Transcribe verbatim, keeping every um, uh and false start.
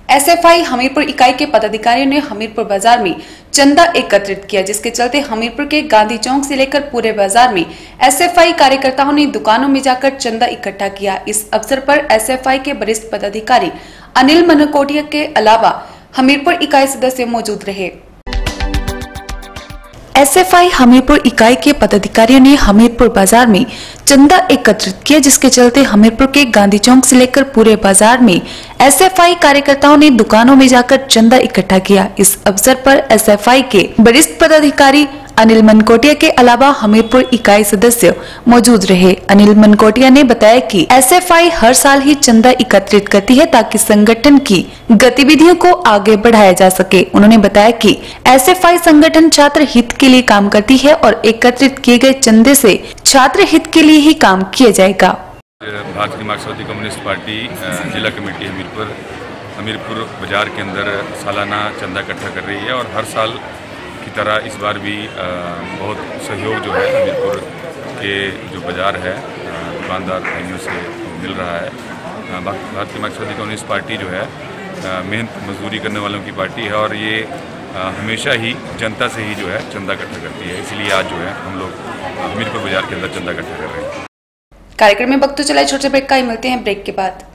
S F I Hamirpur इकाई के पदाधिकारियों ने हमीरपुर बाजार में चंदा एकत्रित किया, जिसके चलते हमीरपुर के गांधी चौक से लेकर पूरे बाजार में एस एफ आई कार्यकर्ताओं ने दुकानों में जाकर चंदा इकट्ठा किया। इस अवसर पर एस एफ आई के वरिष्ठ पदाधिकारी अनिल मनकोटिया के अलावा हमीरपुर इकाई सदस्य मौजूद रहे। एस एफ आई हमीरपुर इकाई के पदाधिकारियों ने हमीरपुर बाजार में चंदा एकत्रित किया, जिसके चलते हमीरपुर के गांधी चौक से लेकर पूरे बाजार में एस एफ आई कार्यकर्ताओं ने दुकानों में जाकर चंदा इकट्ठा किया। इस अवसर पर एस एफ आई के वरिष्ठ पदाधिकारी अनिल मनकोटिया के अलावा हमीरपुर इकाई सदस्य मौजूद रहे। अनिल मनकोटिया ने बताया कि एस एफ आई हर साल ही चंदा एकत्रित करती है ताकि संगठन की गतिविधियों को आगे बढ़ाया जा सके। उन्होंने बताया कि एस एफ आई संगठन छात्र हित के लिए काम करती है और एकत्रित किए गए चंदे से छात्र हित के लिए ही काम किया जाएगा। भारतीय मार्क्सवादी कम्युनिस्ट पार्टी जिला कमेटी हमीरपुर हमीरपुर बाजार के अंदर सालाना चंदा इकट्ठा कर रही है और हर साल की तरह इस बार भी बहुत सहयोग जो है हमीरपुर के जो बाज़ार है दुकानदार भाइयों से मिल रहा है। भारतीय मार्क्सवादी कम्युनिस्ट पार्टी जो है मेहनत मजदूरी करने वालों की पार्टी है और ये हमेशा ही जनता से ही जो है चंदा इकट्ठा करती है, इसलिए आज जो है हम लोग हमीरपुर बाजार के अंदर चंदा इकट्ठा कर रहे हैं। कार्यक्रम में वक्त तो चला छोटे ब्रेक का ही, मिलते हैं ब्रेक के बाद।